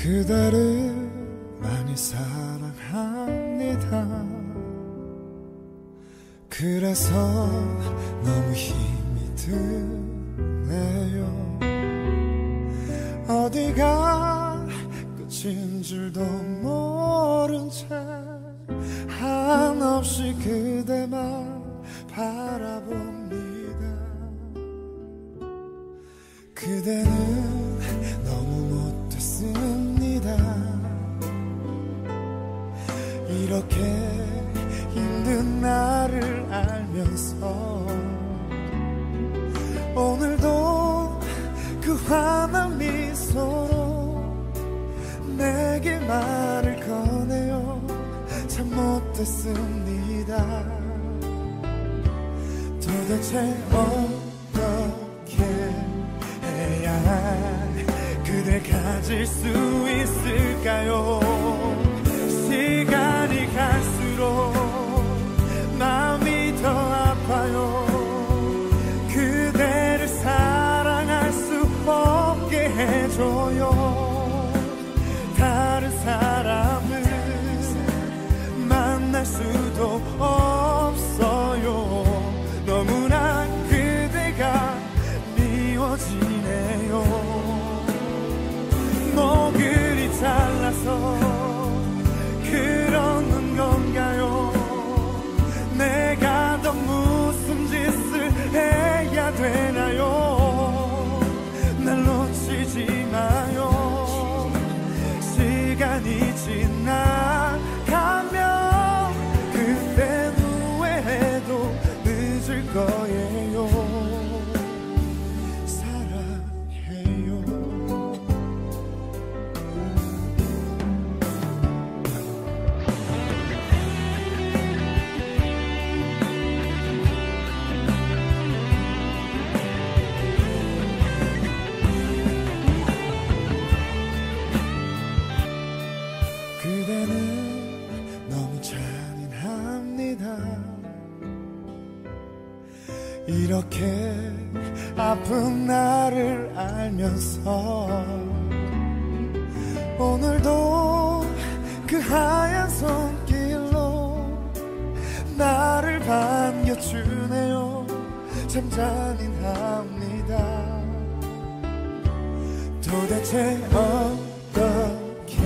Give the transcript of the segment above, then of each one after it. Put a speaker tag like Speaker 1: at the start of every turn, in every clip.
Speaker 1: 그대를 많이 사랑합니다. 그래서 너무 힘이 드네요. 어디가 끝인 줄도 모른 채 한없이 그대만 바라봅니다. 그대는 너무 못했습니다. 이렇게 힘든 나를 알면서 오늘도 그 환한 미소로 내게 말을 꺼내요. 참 못했습니다. 도대체 어떻게 해야 그댈 가질 수 있을까요? 시간이 갈수록 마음이 더 아파요. 그대를 사랑할 수 없게 해줘요. 다른 사람을 만날 수도 없어요. 너무나 그대가 미워지네요. 뭐 그리 잘나서 그러는 건가요? 내가 더 무슨 짓을 해야 되나요? 날 놓치지 마요. 시간이 지나가면 그때 후회해도 늦을 거예요. 사랑해요. 그대는 너무 잔인합니다. 이렇게 아픈 나를 알면서 오늘도 그 하얀 손길로 나를 반겨주네요. 참 잔인합니다. 도대체 어떻게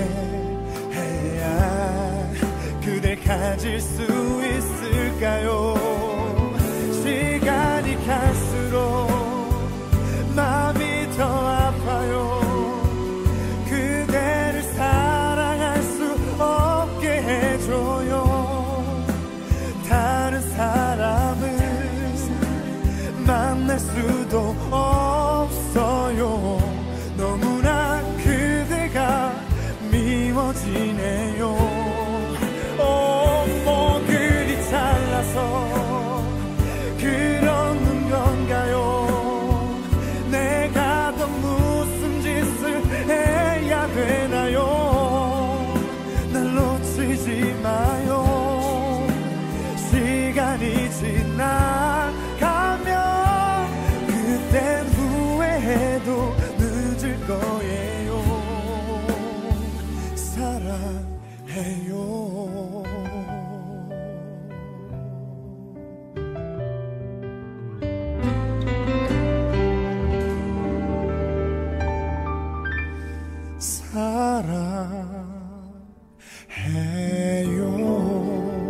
Speaker 1: 해야 그댈 가질 수 있을까요? 시간이 갈수록 마음이 더 아파요. 그대를 사랑할 수 없게 해줘요. 다른 사람을 만날 수도 없어요. 너무나 그대가 미워지네요. 뭐 그리 잘나서 그러는 건가요? 내가 더 무슨 짓을 해야 되나요? 날 놓치지 마요. 시간이 지나가면 그땐 후회해도 늦을 거예요. 사랑해요. 사랑해요.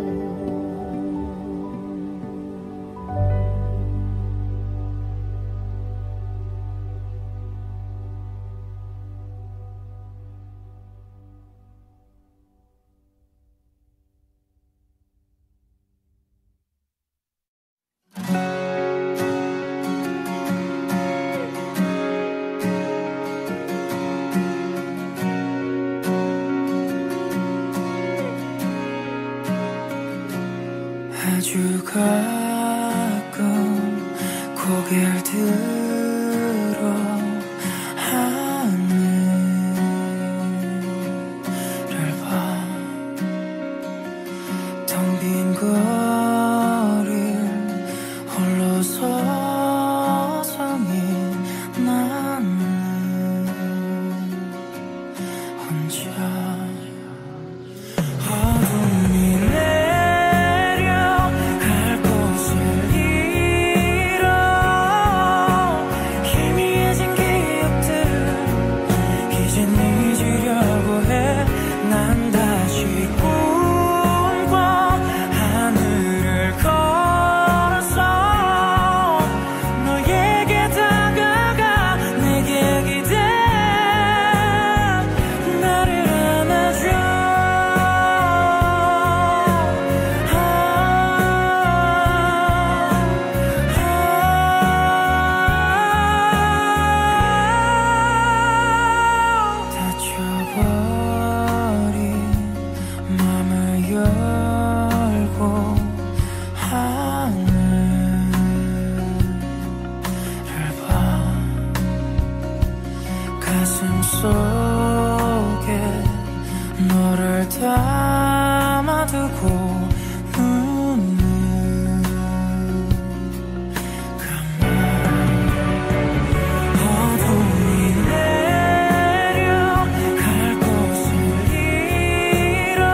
Speaker 2: 아주 가끔 고개를 들어 하늘을 봐. 텅 빈 거리를 홀로 서성인 나는 혼자 어둠이 내려갈 곳을 잃어 희미해진 기억들 이젠 잊으려고 해. 난 다시 꿈꿔 하늘을 걸어서 너에게 다가가 내게 기대 나를 안아줘. 다쳐버린 맘을 열고 하늘을 봐. 가슴 속에 너를 담아두고 눈을 감아. 어둠이 내려갈 곳을 잃어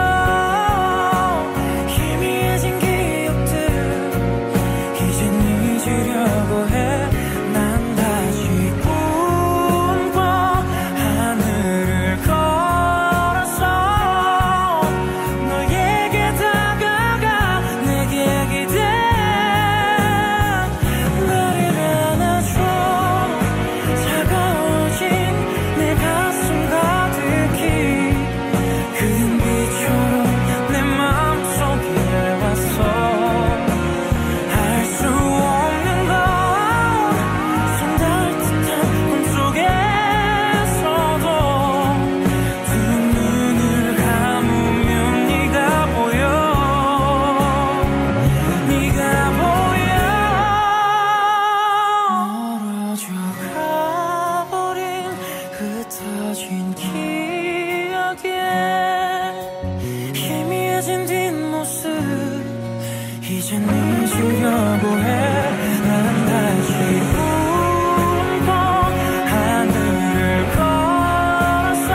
Speaker 2: 희미해진 기억들 이젠 잊으려고 해. 난 다시 꿈꿔 하늘을 걸어서 너에게 다가가 내게 기대 나를 안아줘. 차가워진 내 가슴 가득히 그린 빛처럼 내 마음속에 왔어. 알 수 없는 건 손 닿을 듯한 꿈속에서도 두 눈을 감으면 네가 보여. 네가 보여. 멀어져 가버린 흩어진 기억에 희미해진 뒷모습 이젠 잊으려고 해. 난 다시 꿈꿔 하늘을 걸어서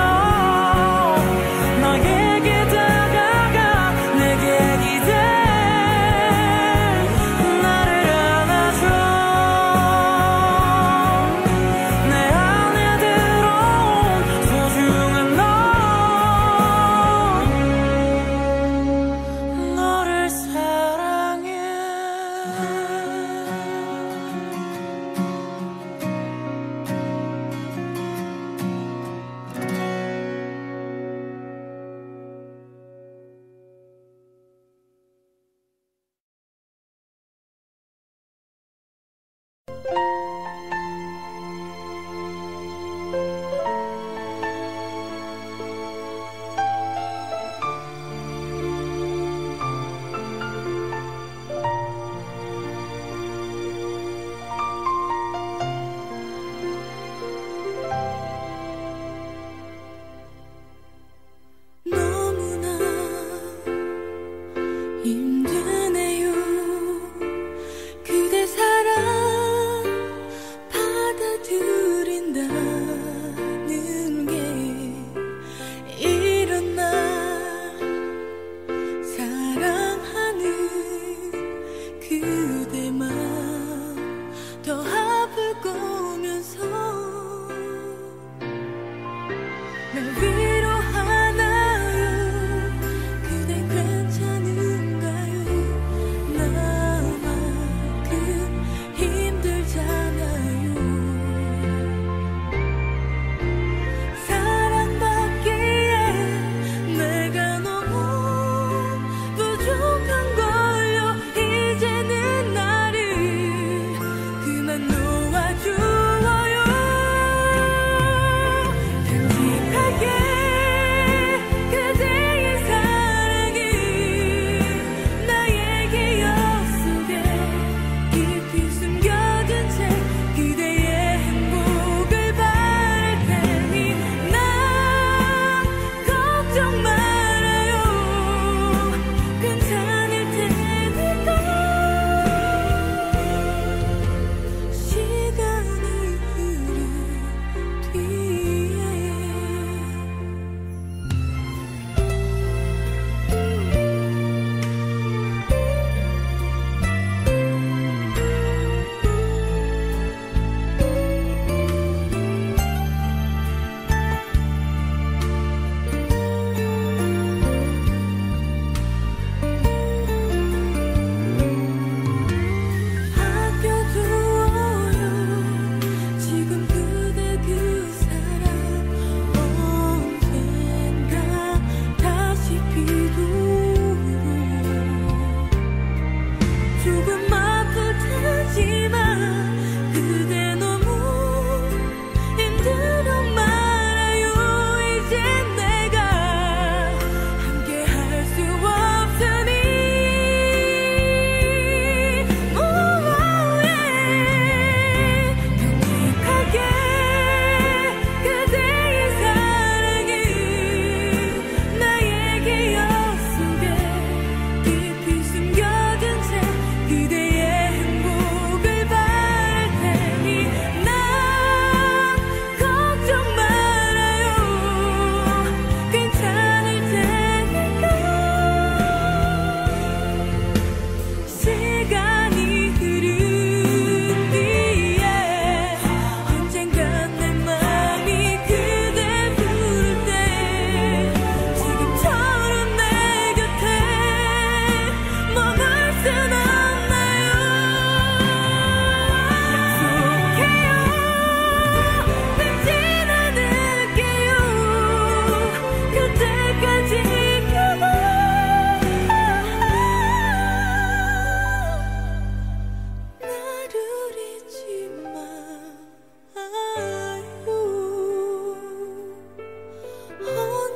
Speaker 2: 너에게 다가가 내게 기대 나를 안아줘. 내 안에 들어온 소중한 너를 사랑해.
Speaker 3: 너무나 힘드네요. 그대 사랑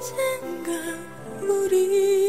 Speaker 2: 언젠가 우리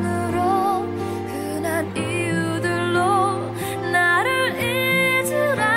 Speaker 3: 투정으로 흔한 이유들로 나를 잊으라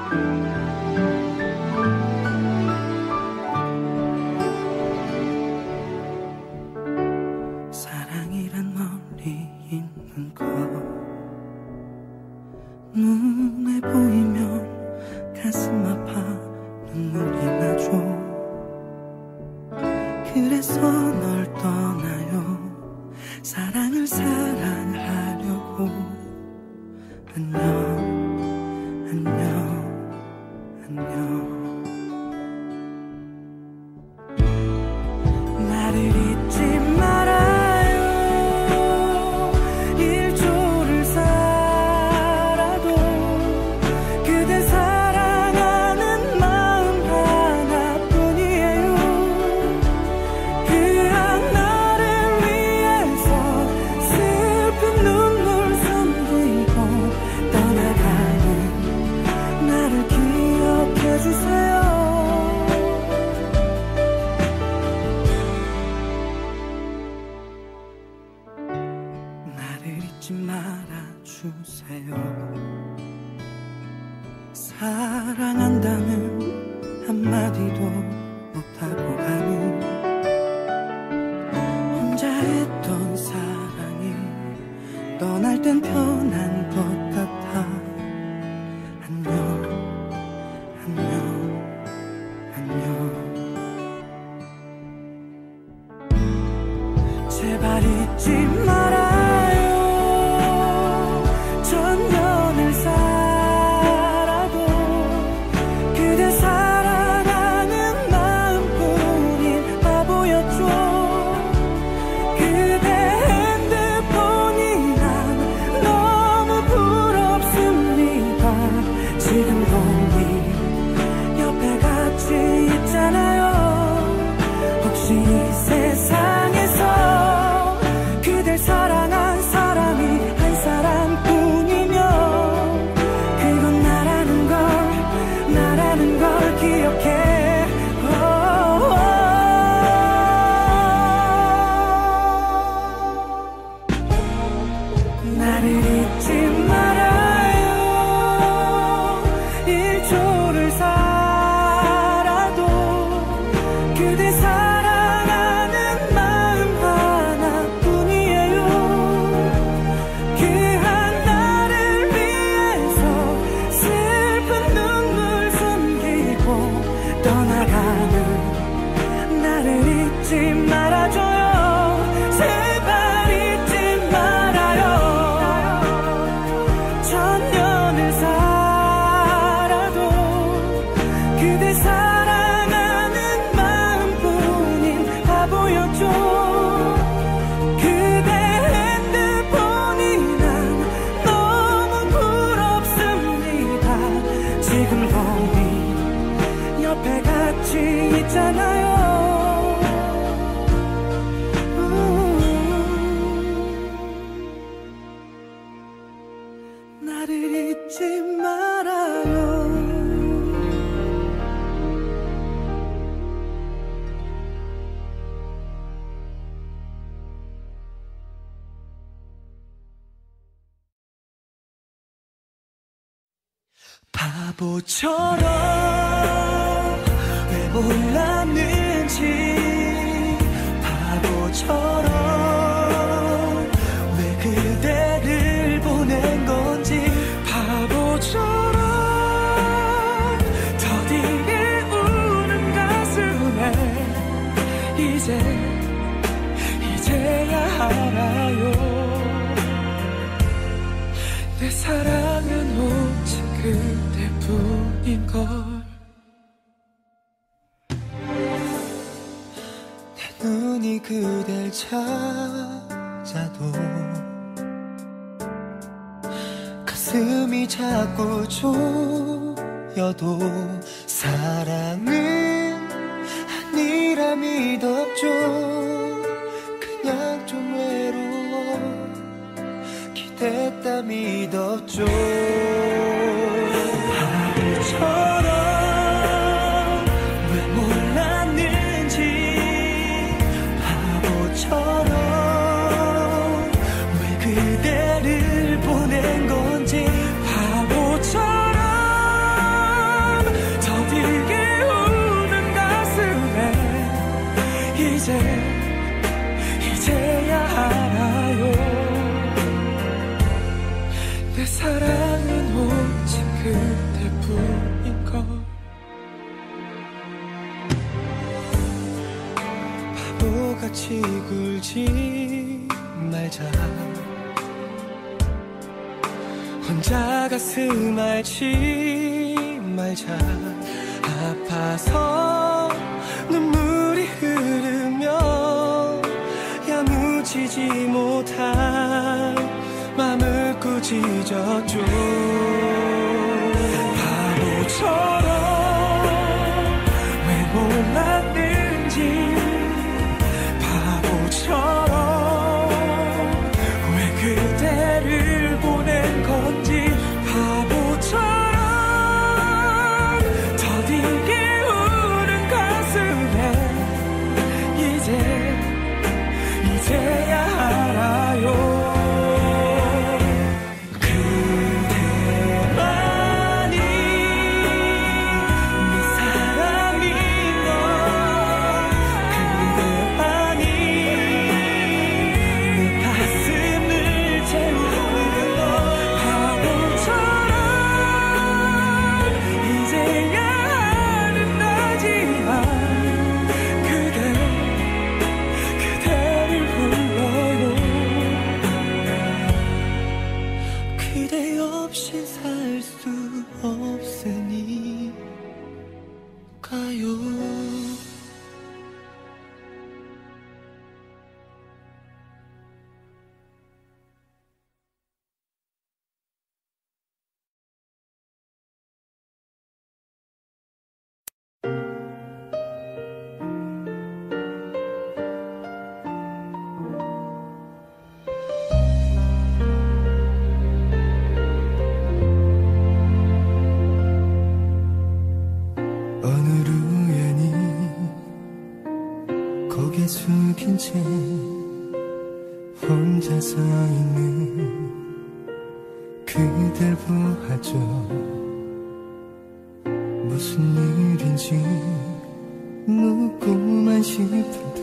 Speaker 1: 사랑이란 멀리 있는 것 눈에 보이면 가슴 아파 눈물이 나죠. 그래서 널 떠나요. 사랑을 사랑하려고. 안녕 안녕 안녕. 나를 잊지 말아요. 일조를 살아도 그대 사랑하는 마음 하나뿐이에요. 그 하나를 위해서 슬픈 눈물 숨기고 떠나가는 나를 기억해주세요. 나를 잊지 말아주세요. 사랑한다는 한마디도 못하고 가는 혼자 했던 사랑이 떠날 땐 편한 것 같아. 안녕 안녕 안녕. 제발 잊지 말아요. 천년을 살아도 그대 사랑하는 마음뿐인 바보였죠. 그대 핸드폰이란 너무 부럽습니다. 지금도 네 옆에 같이 있잖아요. 혹시 이 세상에서 그댈 사랑한 사람이 한 사람뿐이면 그건 나라는 걸 기억해. 나를 잊지 말아요. 일조를 살아도 그대 사랑하는 마음 하나뿐이에요. 그 하나를 위해서 슬픈 눈물 숨기고 떠나가는 나를 잊지 말아줘요. 제발 잊지 말아요. 천년을 살아도 그대 사랑하는 마음뿐인 바보였죠. 그대 핸드폰이 난 너무 부럽습니다. 지금도 네 옆에 같이 있잖아요. 나를 잊지 말아요. 바보처럼 왜 몰랐는지, 바보처럼 왜 그대를 보낸 건지, 바보처럼 더디게 우는 가슴에 이제야 알아요. 내 사랑은 오직 그대뿐인걸. 내 눈이 그댈 찾아도 가슴이 자꾸 조여도 사랑은 아니라 믿었죠. 그냥 좀 외로워 기댔다 믿었죠. 바보처럼 왜 몰랐는지, 바보처럼 왜 그대를 보낸 건지, 바보처럼 같이 굴지 말자. 혼자 가슴 앓지 말자. 아파서 눈물이 흐르며 야무지지 못한 맘을 꾸짖었죠. 바보처럼 왜 몰랐는지, 바보처럼 왜 그대를 보낸 건지, 바보처럼 더디게 우는 가슴에 이제야 알아요. 숙인 채 혼자서 있는 그댈 보아줘. 무슨 일인지 묻고만 싶은데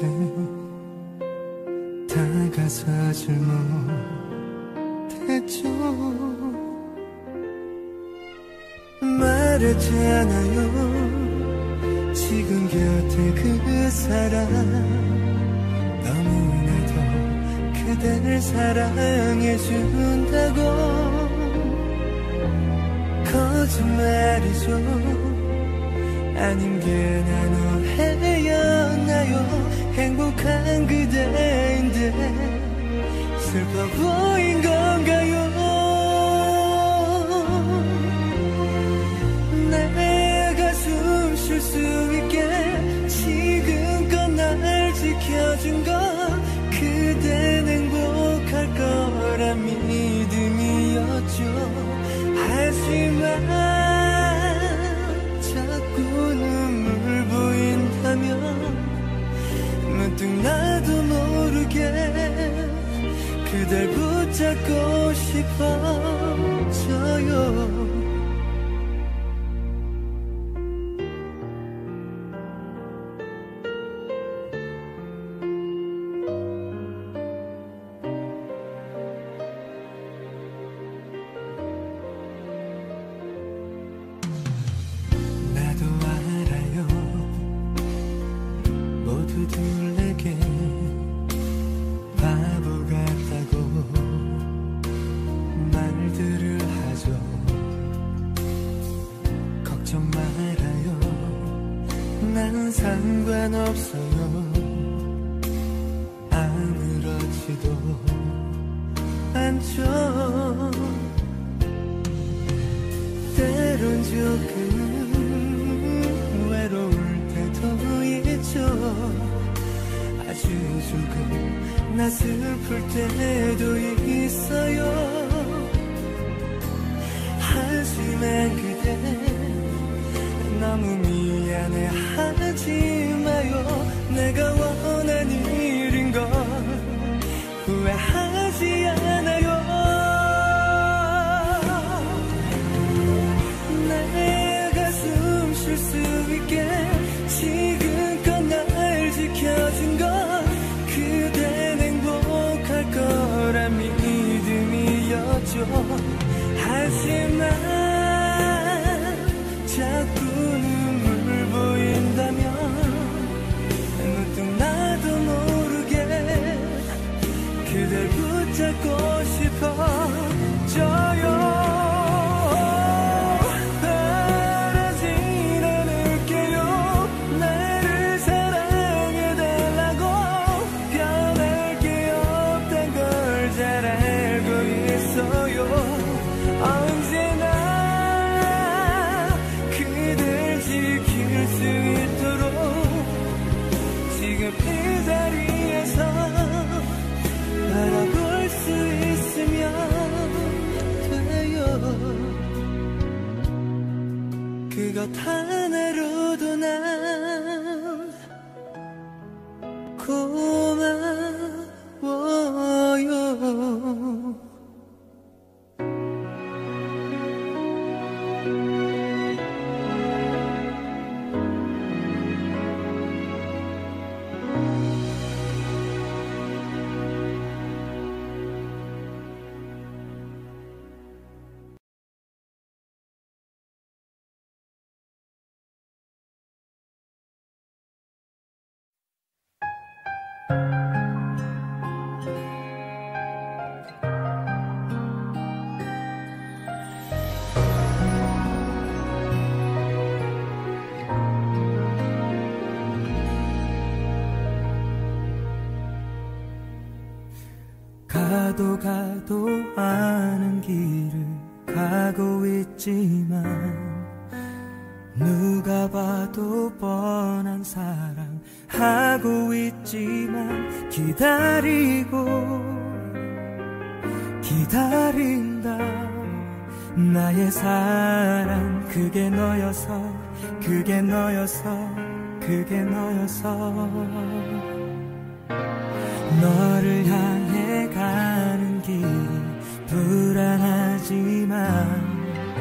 Speaker 1: 다가서질 못했죠. 말했잖아요. 지금 곁에 그 사람 너무나도 그대를 사랑해준다고. 거짓말이죠. 아님 괜한 오해였나요. 행복한 그대인데 슬퍼 보인 건가요. 내가 숨 쉴 수 있게 지금껏 날 지켜준 건 그댄 행복할 거란 믿음이었죠. 하지만 자꾸 눈물 보인다면 문득 나도 모르게 그댈 붙잡고 싶어져요. 상관없어요. 아무렇지도 않죠. 때론 조금 외로울 때도 있죠. 아주 조금 나 슬플 때도 있어요. 하지만 그대 너무 미안해 하지 마요. 내가 원한 일인 걸 후회하지 않아요. 내가 숨 쉴 수 있게 지금껏 날 지켜준 건 그댄 행복할 거란 믿음이었죠. 하지만 자꾸 눈물 보인다면 문득 나도 모르게 그것 하나로도 난 고마워요. 가도 아는 길을 가고 있지만 누가 봐도 뻔한 사랑 하고 있지만 기다린다 나의 사랑 그게 너여서 너를 향해 가는 길이 불안하지만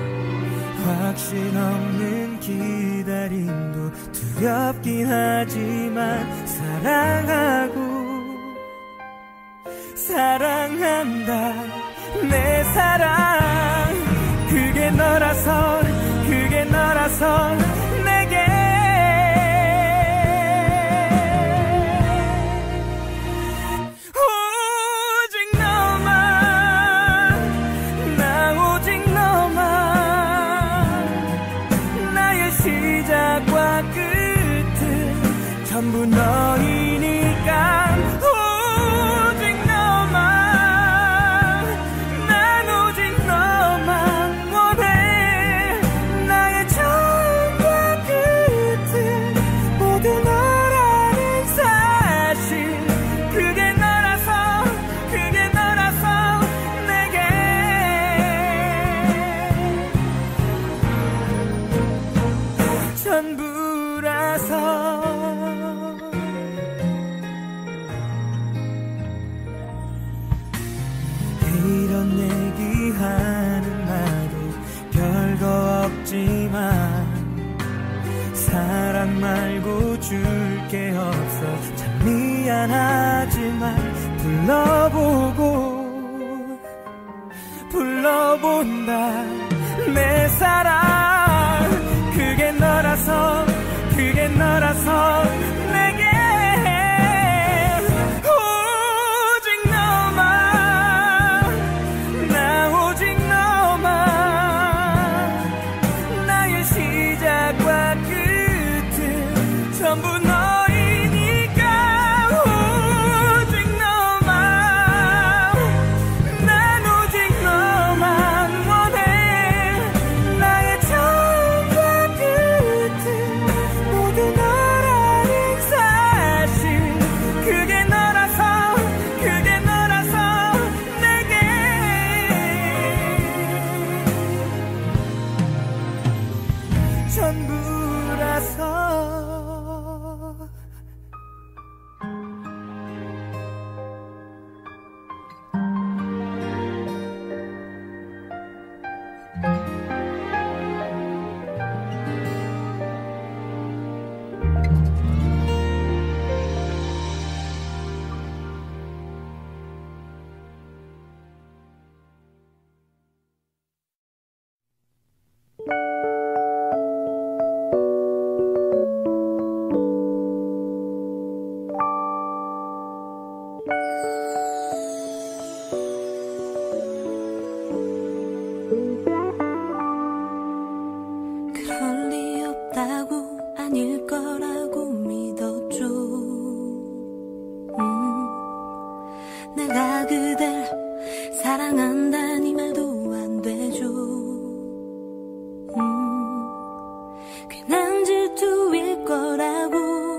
Speaker 1: 확신 없는 기다림도 두렵긴 하지만 사랑한다 내 사랑 그게 너라서 내게 전부 너이니까 오직 너만 난 오직 너만 원해 나의 처음과 끝은 모두 너라는 사실 그게 너라서 내게 전부라서 이런 얘기하는 나도 별거 없지만 사랑 말고 줄 게 없어 참 미안하지만 불러본다 내 사랑 그게 너라서 내게 전부 너이니까 오직 너만 난 오직 너만 원해 나의 처음과 끝은 모두 너라는 사실 그게 너라서 내게 전부라서
Speaker 2: 그럴 리 없다고 아닐 거라고 믿었죠. 내가 그댈 사랑한다니 말도 안 되죠. 괜한 질투일 거라고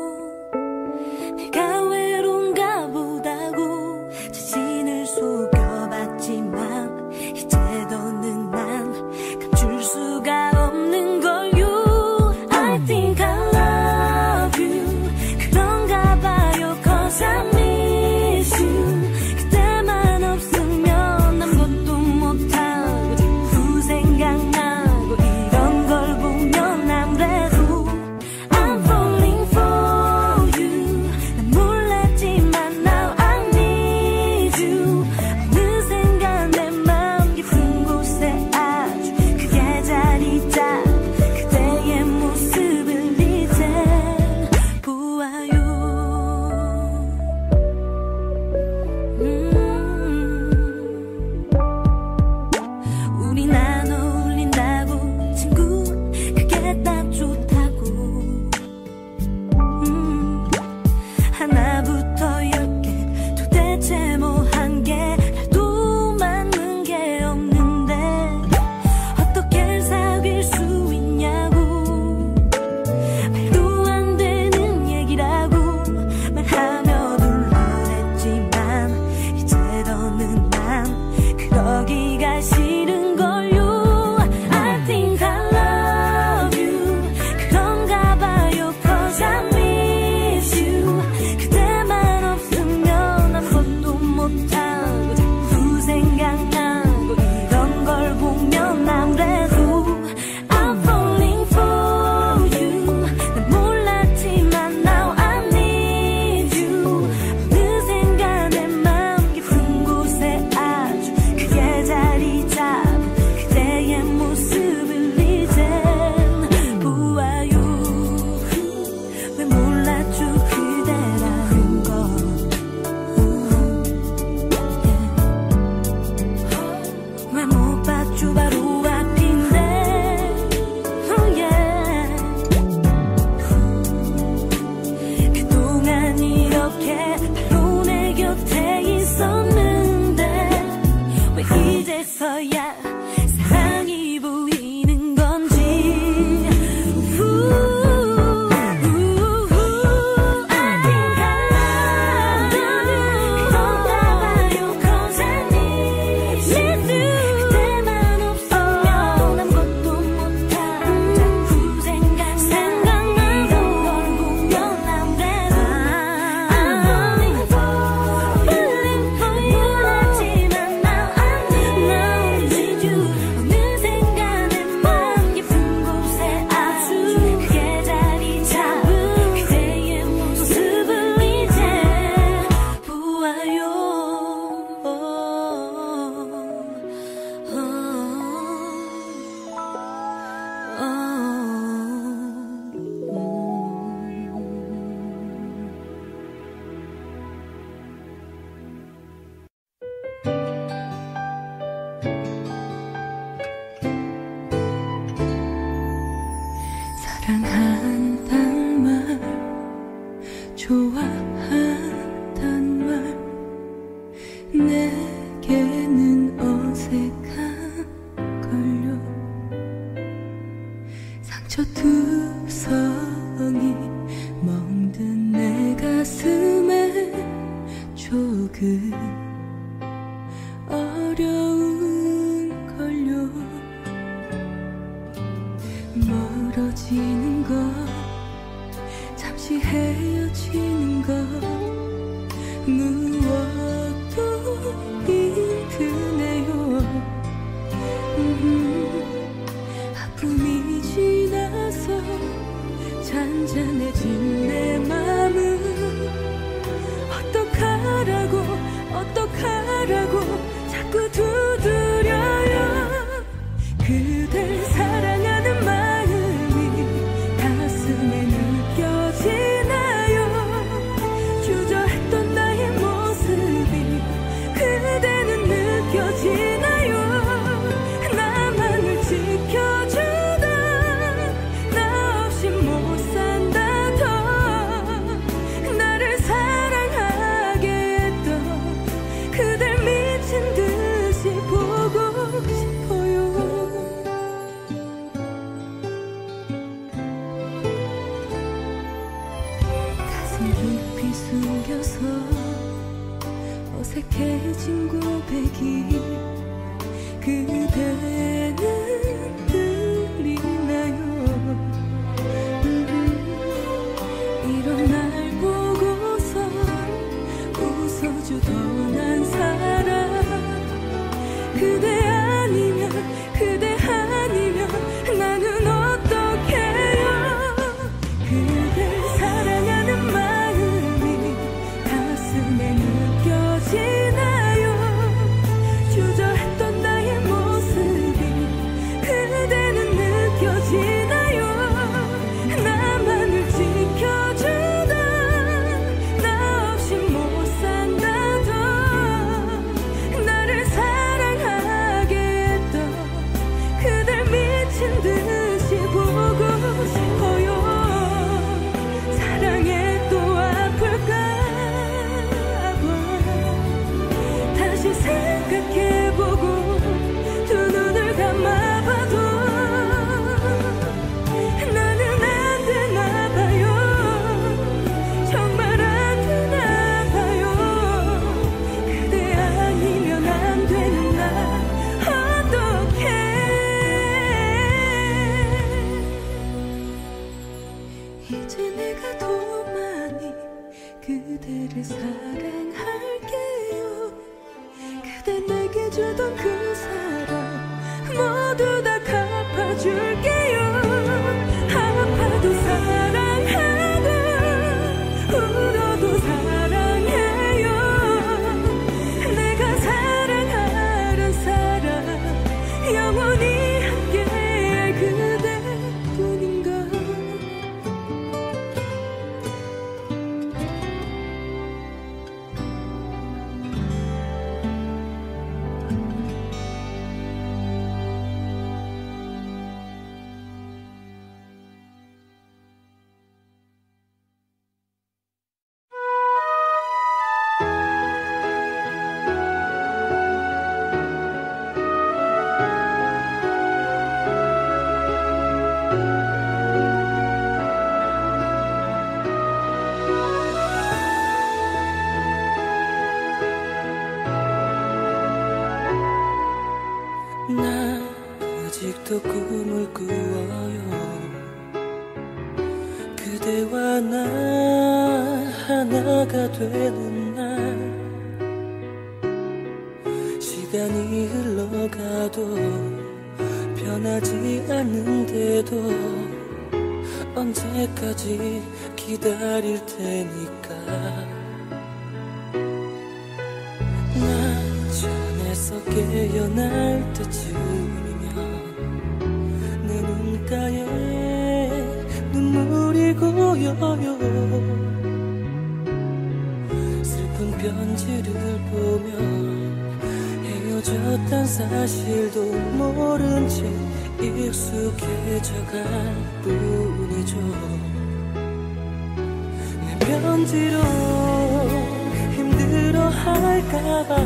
Speaker 2: 내가 외로운가 보다고 자신을 속여봤지만 이제 더는 난 감출 수가 없는 걸요. 사랑한단 말 좋아한단 말 내게는 어색한걸요 상처투성이 멍든 내 가슴에 조금 어려운걸요 멀어지는 것 잠시 헤어지는 것 무엇도 힘드네요 아픔이 지나서 잔잔해진 내 맘은 어떡하라고 자꾸 두드려요 그댈 사랑하는 마음이 가슴에 느껴지나요 주저했던 나의 모습이 그대는 느껴지나요 나만을 지켜주다 나 없이 못 산다던 나를 사랑하게 했던 그댈 미친 듯이 보고 싶어요 가슴 깊이 숨겨서 어색해진 고백이 그대는 들리나요 이런 날 보고서 웃어주던 한 사람 그대 아니면 나는 어떡해요 그댈 사랑하는 마음이 가슴에 느껴지나요 주저했던 나의 모습이 그대는 느껴지나요 나만을 지켜주다 나 없이 못 산다던 나를 사랑하게 했던 그댈 미친 듯이 보고 싶어요 사랑에 또 아플까 봐 다시 생각해보고 두 눈을 감아봐도 나는 안 되나봐요 정말 안 되나봐요 그대 아니면 안 되는 나 어떡해 이제 내가 더 많이 그대를 사랑할게요 그대 내게 주던 그 사랑 모두 다 갚아줄게요 아파도 사랑하고 울어도 사랑해요 내가 사랑하는 사람 영원히 함께할 그대뿐인가
Speaker 1: 나 아직도 꿈을 꾸어요 그대와 나 하나가 되는 날 시간이 흘러가도 변하지 않는데도 언제까지 기다릴 테니까 나 잠에서 깨어날 때쯤이면 내 눈가에 눈물이 고여요 슬픈 편지를 보면 헤어졌단 사실도 모른 채 익숙해져갈 뿐이죠 말해줘. 내 편지로 힘들어할까봐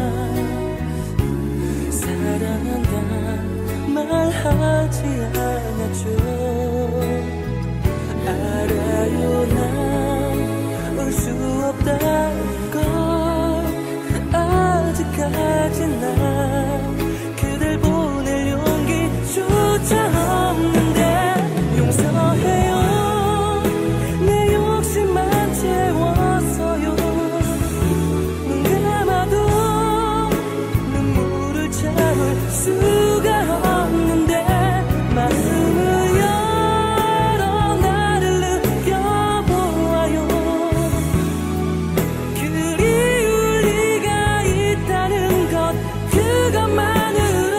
Speaker 1: 사랑한다 말하지 않았죠. 알아요 난 올 수 없다는 걸. 아직까진 난 그댈 보낼 용기조차 없는데 용서해요. 내 욕심만 채웠어요. 눈 감아도 눈물을 참을 수가 없는데 마음을 열어 나를 느껴보아요. 그리울 리가 있다는 것 그것만으로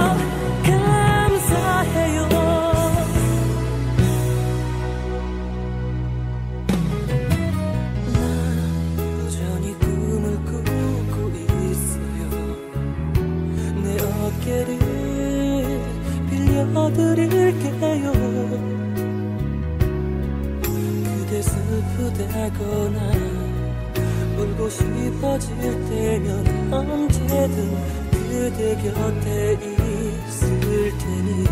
Speaker 1: 감사해요. 나 여전히 꿈을 꾸고 있어요. 내 어깨를 빌려드릴게요. 그대 슬프다거나 울고 싶어질 때면 언제든 그대 곁에 있을 테니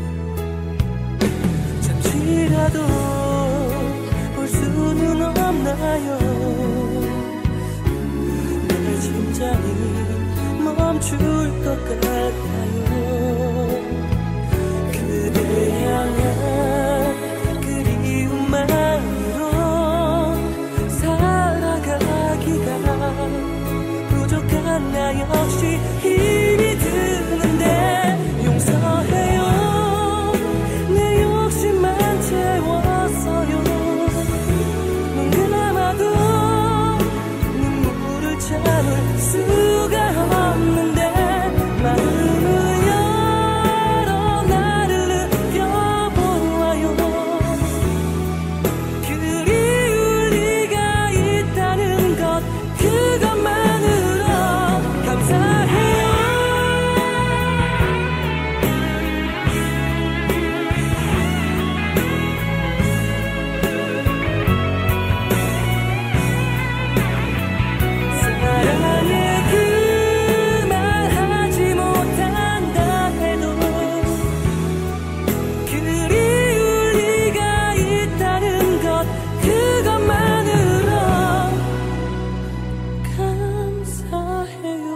Speaker 1: 잠시라도 볼 수는 없나요? 내 심장이 멈출 것 같아요. 그대 향한 그리움만으로 살아가기가 부족한 나 역시 힘이 드는데 용서해요. 내 욕심만 채웠어요. 눈 감아도 눈물을 참을 수가 없는데 마음을 열어 나를 느껴보아요. 그리울 리가 있다는 것 그것만으로 감사해요. 사랑해 그 말하지 못한다 해도 그리울 리가 있다는 것 그것만으로 감사해요.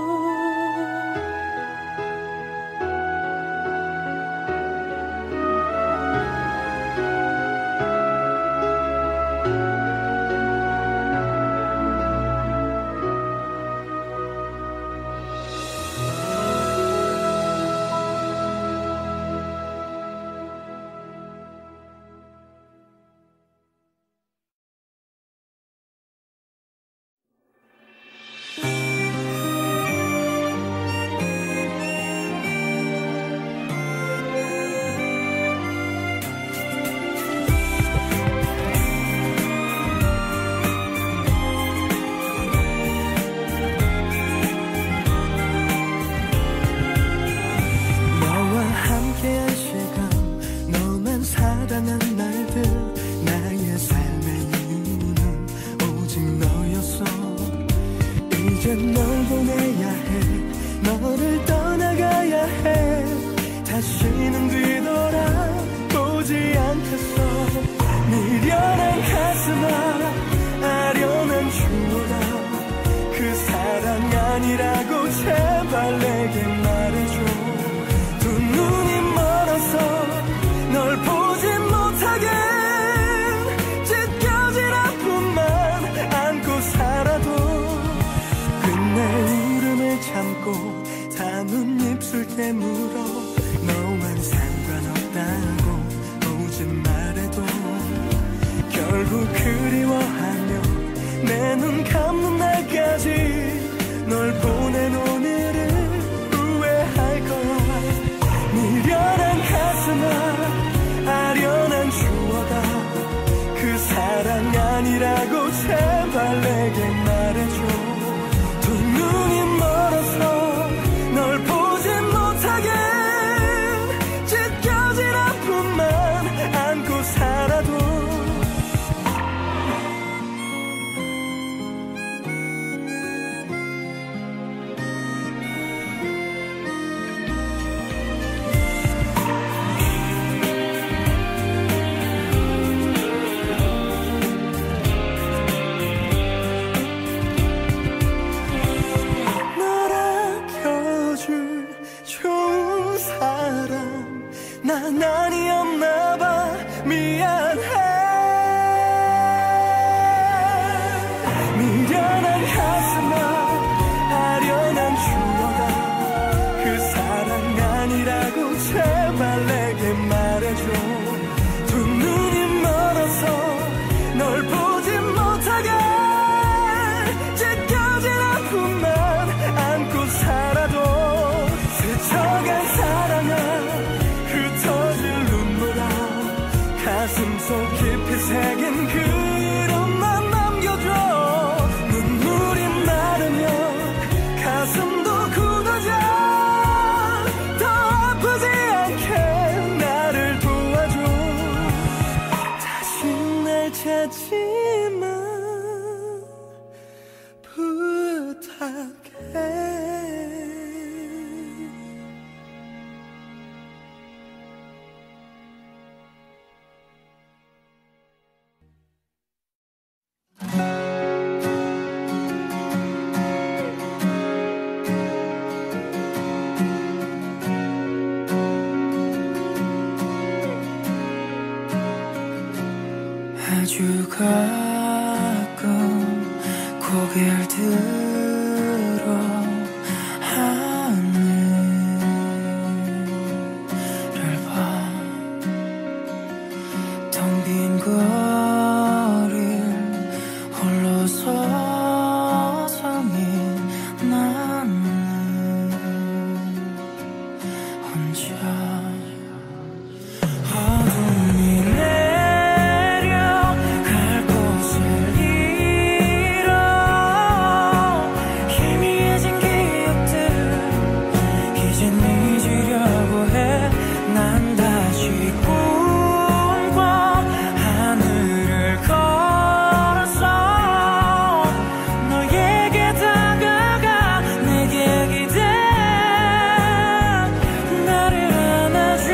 Speaker 1: 너와 함께한 시간 너만 사랑한 날들 나의 삶의 이유는 오직 너였어. 이제 널 보내야 해. 너를 떠나가야 해. 다시는 뒤돌아보지 않겠어. 미련한 가슴아 아련한 추억아 그 사랑 아니라고 제발 내게 말해줘. 두 눈이 멀어서 널 보지 못하게 찢겨진 아픔만 안고 살아도 끝내 울음을 참고 담은 입술 깨물어 너만 상관없다고 오지 말해도 결국 그리워하며 내 눈 감는 날까지 널 보낸 오늘을 후회할 거야. 미련한 가슴아 아련한 추억아 그 사랑 아니라고 제발 내게 말해줘. 두 눈이 멀어서 널 보지 못하게 찢겨진 아픔만 안고 살아도 미안해. 미련한 가슴아 아련한 추억아 그 사랑 아니라고 제발 내게 말해줘. 두 눈이 멀어서 널 보지 못하게 찢겨진 아픔만 안고 살아도 스쳐간 사랑아 흩어질 눈물아 가슴 속 깊이 새긴 그림만 남겨줘. 눈물이 마르면 가슴도 굳어져. 더 아프지 않게 나를 도와줘. 다시 날 찾지마 부탁해.
Speaker 3: 아주 가끔 고개를 들어 하늘을 봐. 텅 빈 거리를 홀로 서성인 나는 혼자. 어둠이 내려갈 곳을 잃어 희미해진 기억들 이젠 잊으려고 해. 난 다시 꿈꿔 하늘을 걸어서 너에게 다가가 내게 기대 나를 안아줘.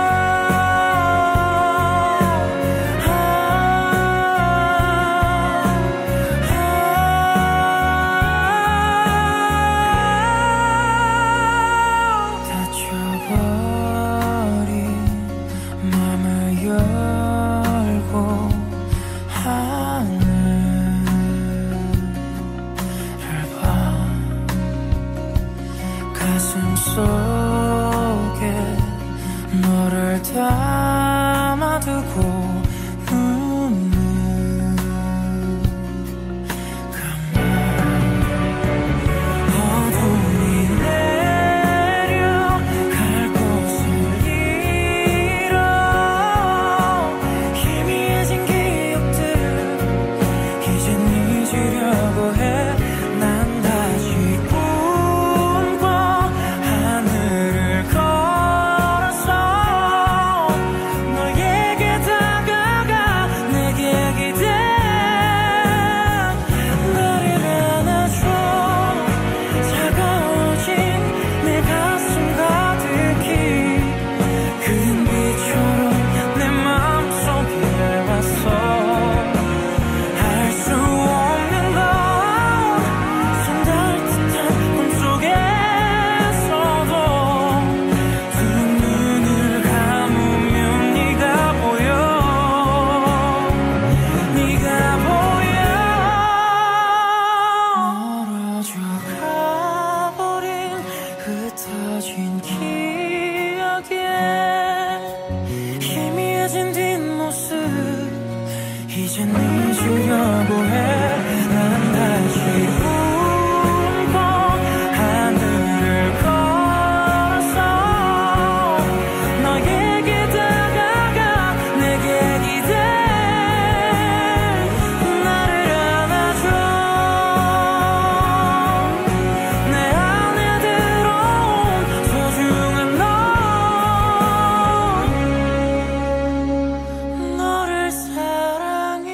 Speaker 3: 다쳐버린 맘을 열고 하늘을 봐. 가슴 속에 너를 담아두고 눈을 감아. 어둠이 내려갈 곳을 잃어 희미해진 기억들 이젠 잊으려고 해. 난 다시 꿈꿔 하늘을 걸어서 너에게 다가가 내게 기대 나를 안아줘. 차가워진 내 가슴 가득히 그린 빛처럼 내 마음속에 왔어. 할 수 없는 건 손 닿을 듯한 꿈속에서도 두 눈을 감으면 네가 보여. 네가 보여. 멀어져 가버린 흩어진 기억에 희미해진 뒷모습 이젠 잊으려고 해. 난 다시 꿈꿔 하늘을 걸어서 너에게 다가가 내게 기대 나를 안아줘. 내 안에 들어온 소중한 너를 사랑해.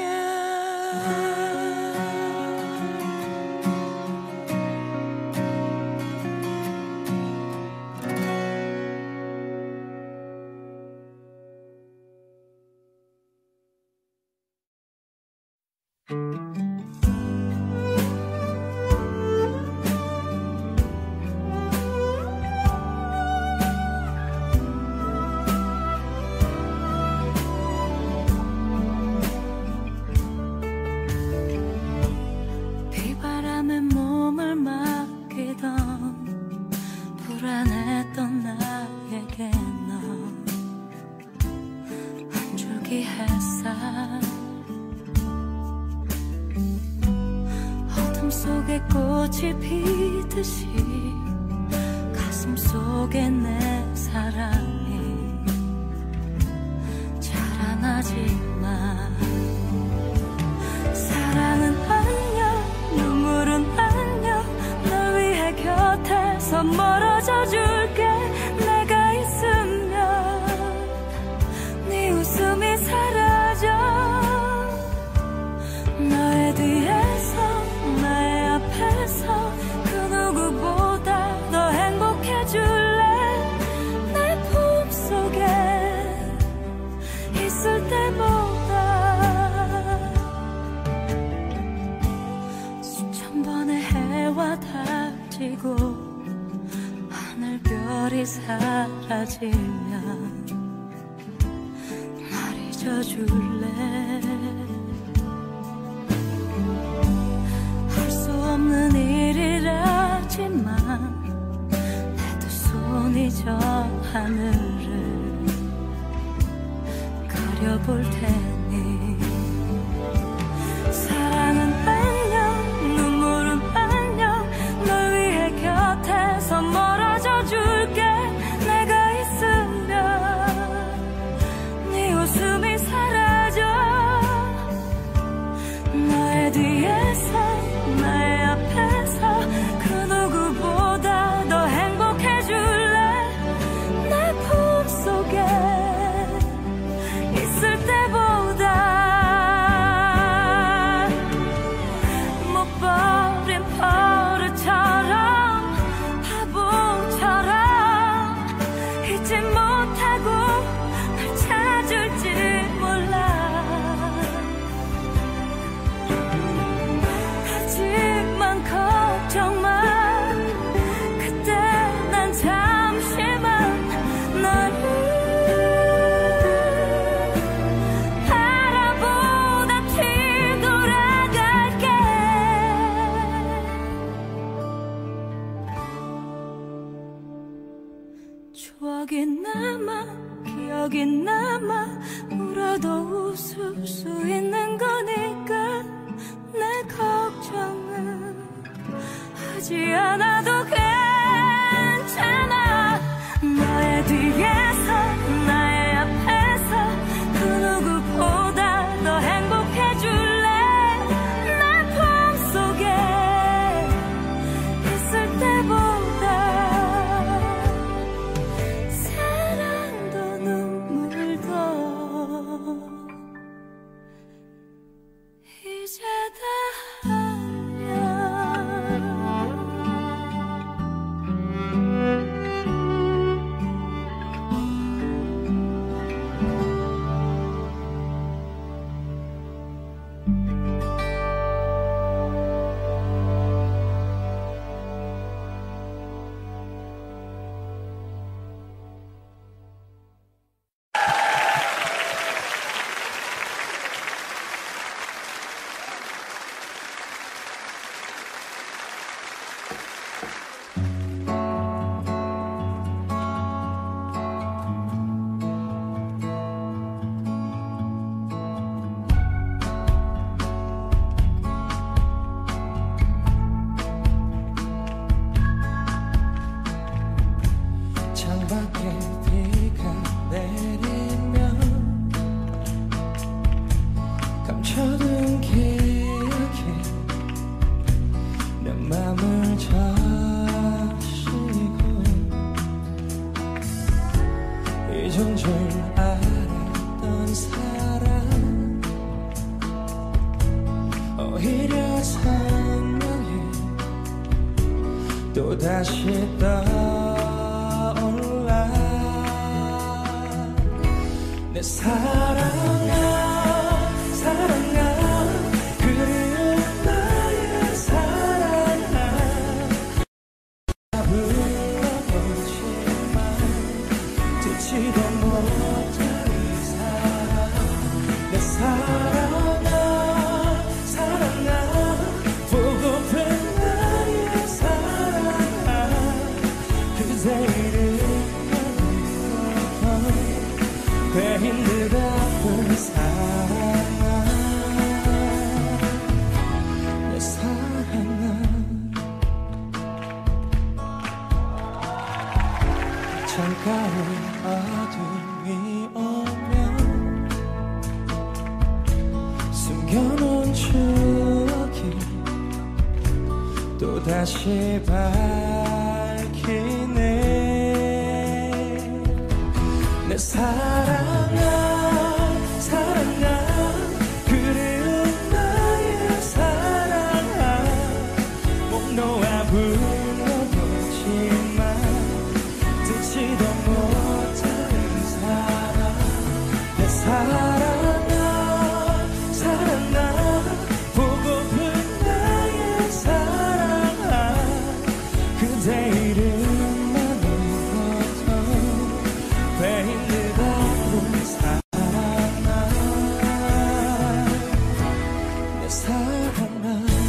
Speaker 2: 어둠 속에 꽃이 피듯이 가슴 속에 내 사랑이 자라나지만 사랑은 안녕 눈물은 안녕 널 위해 곁에서 멀어져 줄게 내가 있으면 네 웃음이 사라져 너의 뒤에서 나의 앞에서 그 누구보다 더 행복해줄래 내 품속에 있을 때보다 수천 번의 해와 닥치고 하늘별이 사라지면 날 잊어줄래 할 수 없는 일이라지만 내 두 손이 저 하늘을 가려볼 테니 사랑은 안녕 눈물은 안녕 널 위해 곁에서 멀어져 줄게 내가 있으면 네 웃음이 사라져 너의 뒤에서 나의 앞에서 그 누구보다 더 행복해줄래 내 품속에 있을 때보다 못 버린 버릇처럼 바보처럼 잊지 못하고 날 찾을지 몰라 하지만 걱정 마 그때 난 잠시만 너를 바라보다 뒤돌아갈게 추억이 남아 기억이 남아 울어도 웃을 수 있는 거니까 내 걱정은 하지 않아도 괜찮아 너의 뒤에서 나의 앞에서 그 누구보다 더 행복해줄래 내 품속에 있을 때보다 사랑도 눈물도 이제 다 아냐
Speaker 1: 창밖에 비가 내리면 감춰둔 기억이 내 맘을 적시고 잊은 줄 알았던 사람 오히려 선명해 또다시 내 사랑아 사랑아 그리운 나의 사랑아 불러보지만 듣지도 못할 이 사랑 내 사랑아 사랑아 보고픈 나의 사랑아 그대 이름 왜 힘들다 아픈 사랑 남겨놓은 추억이 또다시 밝히네. 내 사랑아 사랑아 그리운 나의 사랑아 목 놓아 불러보지만 듣지도 못하는 사랑. 내 사랑아 사랑아 보고픈 나의 사랑아 그대 이름만으로도 베일을 닮은 사랑아. 내 사랑아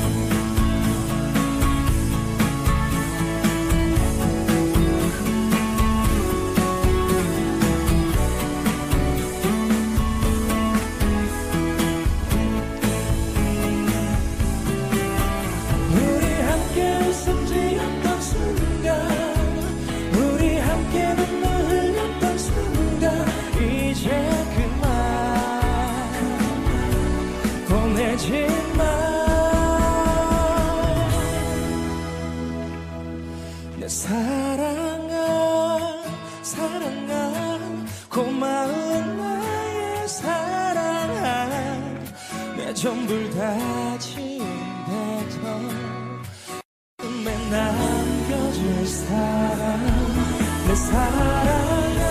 Speaker 1: 내 사랑아 사랑아 고마운 나의 사랑아 내 전부를 다 지운데도 꿈에 남겨질 사랑. 내 사랑아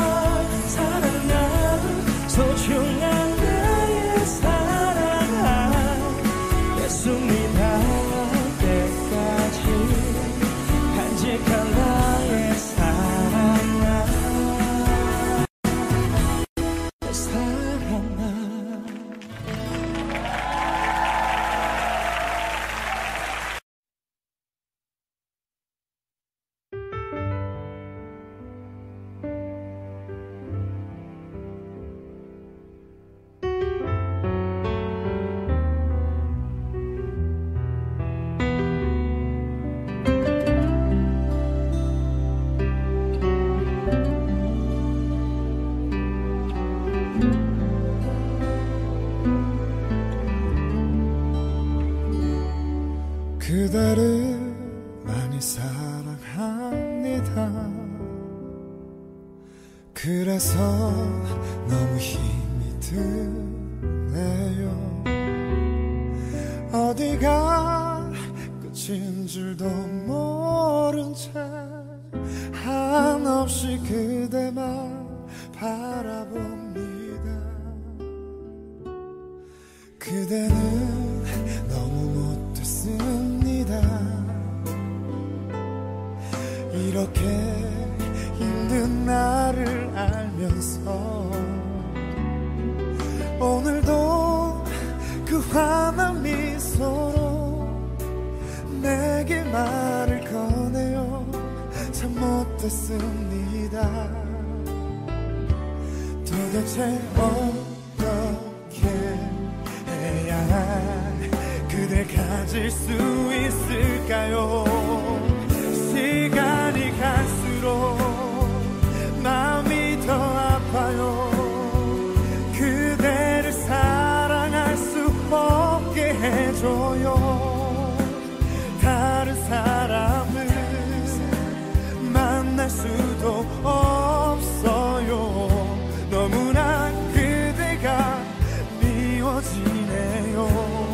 Speaker 1: 사랑아 소중한 나의 사랑아 내 숨이 닿을 때까지 간직한 나의 사랑아. 내 사랑아
Speaker 4: 그대를 많이 사랑합니다. 그래서 너무 힘이 드네요. 어디가 끝인 줄도 모른 채 한없이 그대만 바라봅니다. 그대는 너무 못됐습니다. 이렇게 힘든 나를 알면서 오늘도 그 환한 미소로 내게 말을 꺼내요. 참 못됐습니다. 도대체 어떻게 해야 그댈 가질 수 있을까요? 시간이 갈수록 마음이 더 아파요. 그대를 사랑할 수 없게 해줘요. 다른 사람을 만날 수도 없어요. 너무나 그대가 미워지네요.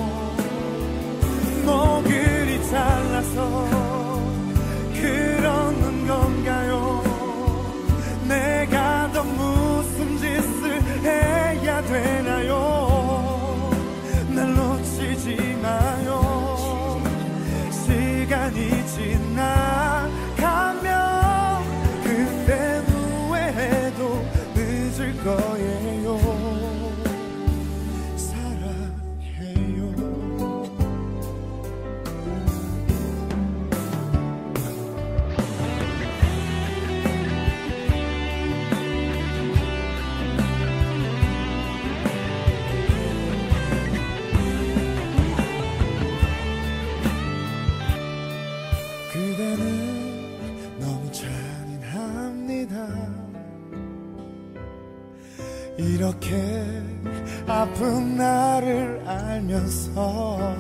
Speaker 4: 뭐 그리 잘나서 그러는 건가요? 내가 더 무슨 짓을 해야 되나요? 날 놓치지 마요. 시간이 지나가면 그때 후회해도 늦을 거예요. 사랑해요. 그대는 너무 잔인합니다. 이렇게 아픈 날 나를 알면서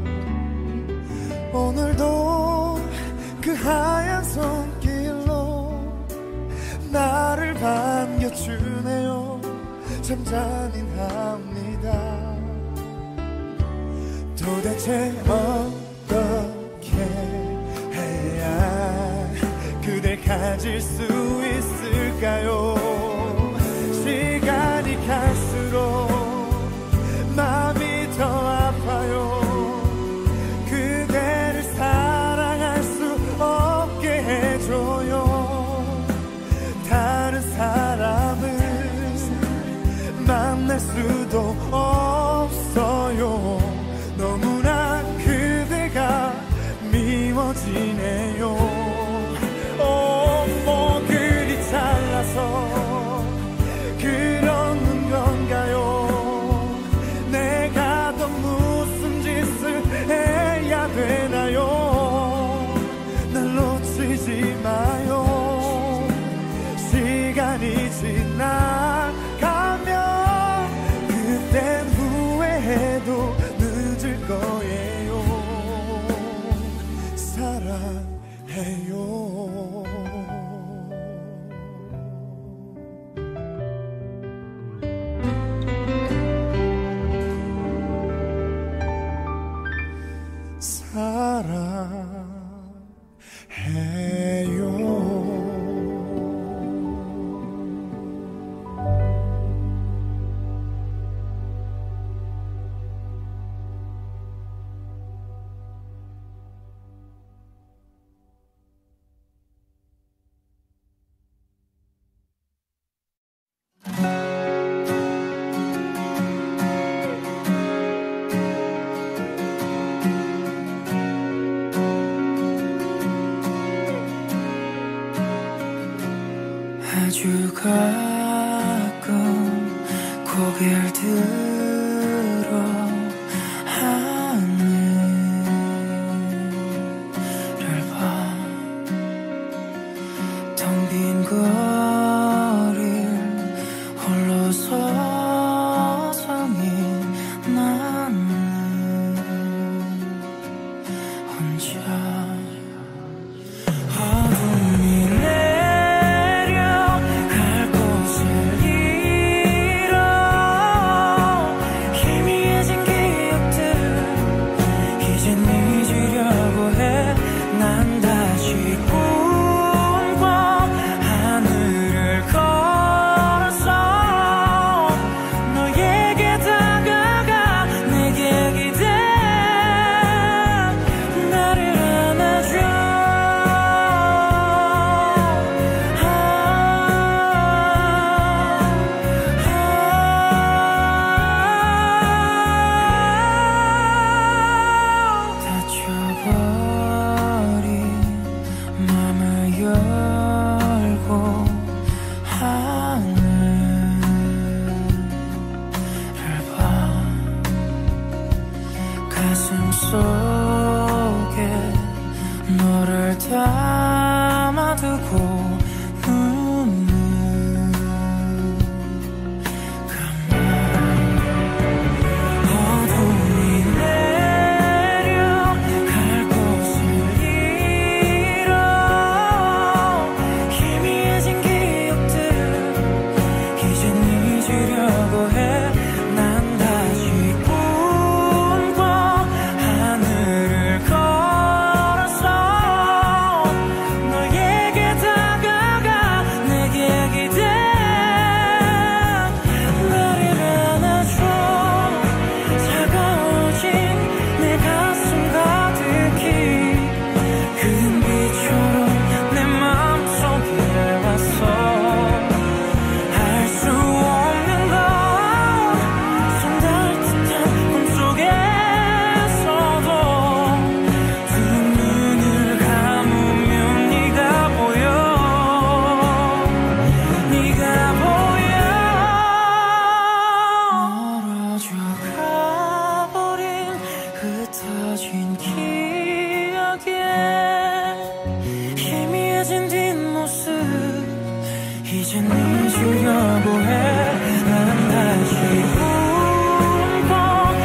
Speaker 4: 오늘도 그 하얀 손길로 나를 반겨주네요. 참 잔인합니다. 도대체 어떻게 해야 그댈 가질 수 있을까요? 시간이 갈수록 마음이 더 아파요. 그대를 사랑할 수 없게 해줘요. 다른 사람을 만날 수도 없어요. 너무나 그대가 미워지네요. 뭐 그리 잘나서 그러는 건가요? 내가 또 무슨 짓을 해야 되나요? 날 놓치지 마요. 시간이 지나가면 그땐 후회해도 늦을 거예요. 사랑해요.
Speaker 3: 아주 가끔 고개를 들어 하늘을 봐. 텅 빈 거리를 홀로 서성인 나는 혼자 어둠이 이젠 잊으려고 해. 난 다시 꿈꿔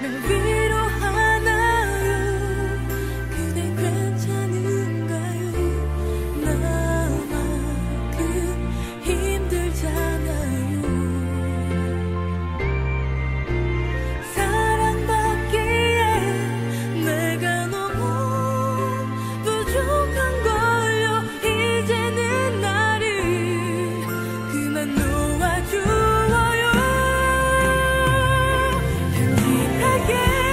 Speaker 2: 날 위로하나요? 그대 괜찮은가요? 나만큼 힘들잖아요. 사랑받기에 내가 너무 부족한 걸요. 이제는 나를 그만 놓아주어요. 편집하게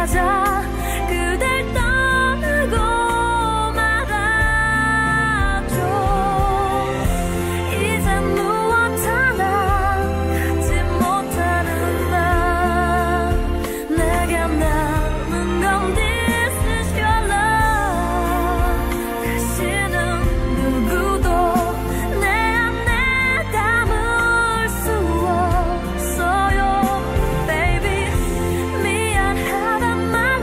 Speaker 2: 찾아 그댈 떠나고 말아줘. 이제 무엇 하나 갖지 못하는 나 내게 남은 건 This is your love. 다시는 누구도 내 안에 담을 수 없어요. Baby 미안하단 말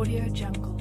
Speaker 5: Audio Jungle.